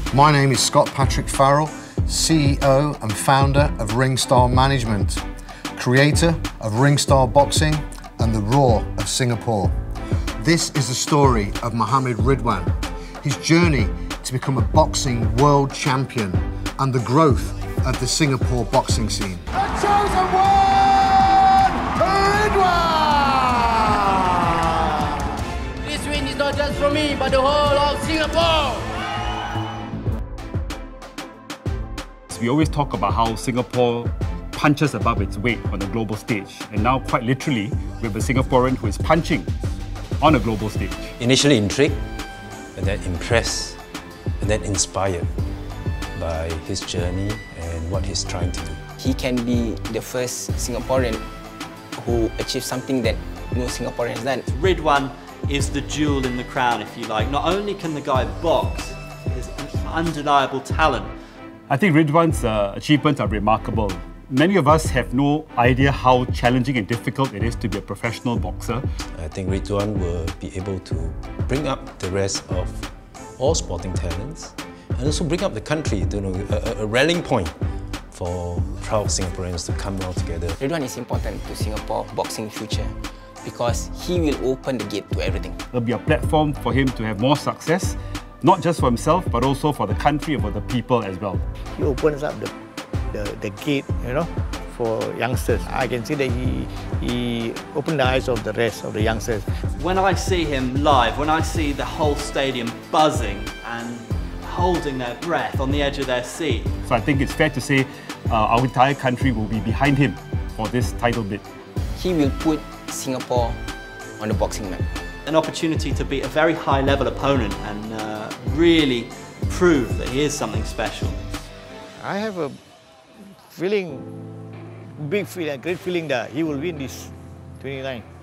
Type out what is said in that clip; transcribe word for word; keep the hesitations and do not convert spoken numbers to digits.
My name is Scott Patrick Farrell, C E O and founder of Ringstar Management, creator of Ringstar Boxing and the Roar of Singapore. This is the story of Mohammed Ridwan, his journey to become a boxing world champion and the growth of the Singapore boxing scene. The chosen one, Ridwan! This win is not just for me, but the whole of Singapore. We always talk about how Singapore punches above its weight on the global stage. And now, quite literally, we have a Singaporean who is punching on a global stage. Initially intrigued, and then impressed, and then inspired by his journey and what he's trying to do. He can be the first Singaporean who achieved something that no Singaporeans done. Ridwan is the jewel in the crown, if you like. Not only can the guy box, he's an undeniable talent. I think Ridwan's uh, achievements are remarkable. Many of us have no idea how challenging and difficult it is to be a professional boxer. I think Ridwan will be able to bring up the rest of all sporting talents and also bring up the country to, you know, a, a rallying point for proud Singaporeans to come all together. Ridwan is important to Singapore boxing future because he will open the gate to everything. It'll be a platform for him to have more success, not just for himself, but also for the country and for the people as well. He opens up the, the, the gate, you know, for youngsters. I can see that he, he opened the eyes of the rest of the youngsters. When I see him live, when I see the whole stadium buzzing and holding their breath on the edge of their seat. So I think it's fair to say uh, our entire country will be behind him for this title bid. He will put Singapore on the boxing map. An opportunity to beat a very high-level opponent and uh, really prove that he is something special. I have a feeling, big feeling, a great feeling that he will win this twenty-nine.